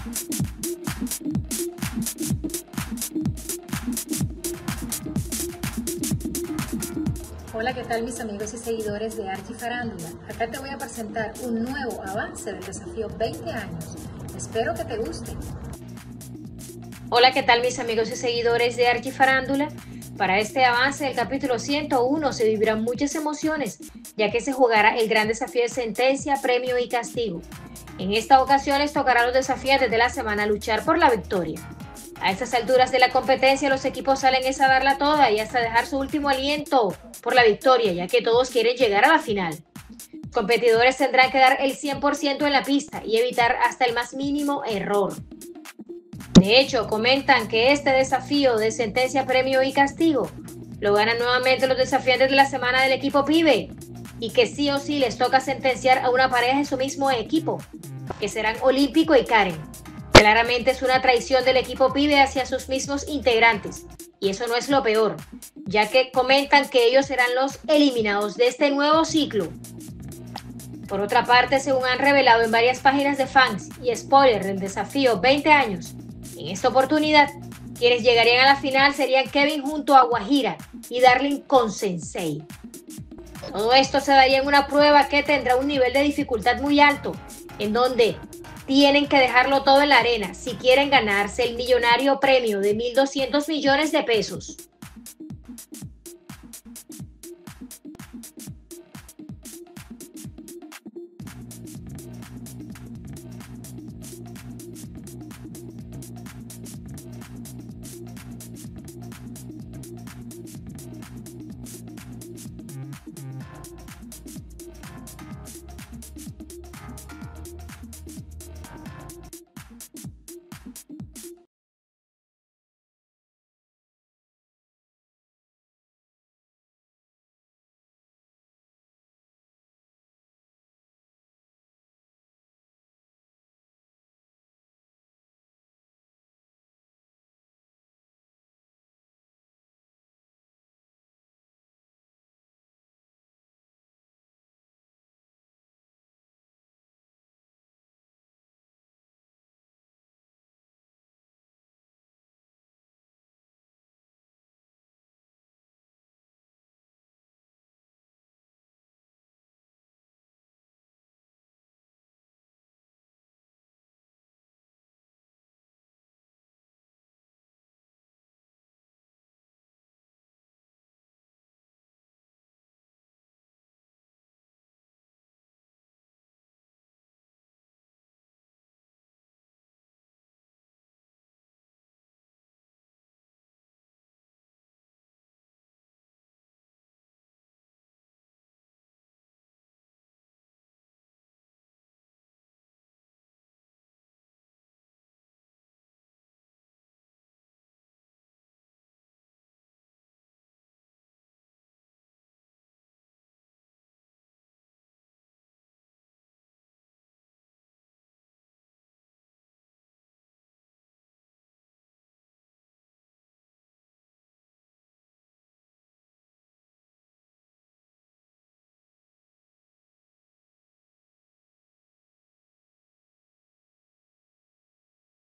Hola, ¿qué tal mis amigos y seguidores de Archifarándula? Acá te voy a presentar un nuevo avance del desafío 20 años. Espero que te guste. Hola, ¿qué tal mis amigos y seguidores de Archifarándula? Para este avance del capítulo 101 se vivirán muchas emociones, ya que se jugará el gran desafío de sentencia, premio y castigo. En esta ocasión les tocará a los desafiantes de la semana luchar por la victoria. A estas alturas de la competencia los equipos salen a darla toda y hasta dejar su último aliento por la victoria, ya que todos quieren llegar a la final. Los competidores tendrán que dar el 100% en la pista y evitar hasta el más mínimo error. De hecho, comentan que este desafío de sentencia, premio y castigo lo ganan nuevamente los desafiantes de la semana del equipo PIBE y que sí o sí les toca sentenciar a una pareja de su mismo equipo, que serán Olímpico y Karen. Claramente es una traición del equipo PIBE hacia sus mismos integrantes, y eso no es lo peor, ya que comentan que ellos serán los eliminados de este nuevo ciclo. Por otra parte, según han revelado en varias páginas de fans y spoiler del desafío 20 años, en esta oportunidad, quienes llegarían a la final serían Kevin junto a Guajira y Darling con Sensei. Todo esto se daría en una prueba que tendrá un nivel de dificultad muy alto, en donde tienen que dejarlo todo en la arena si quieren ganarse el millonario premio de 1.200 millones de pesos.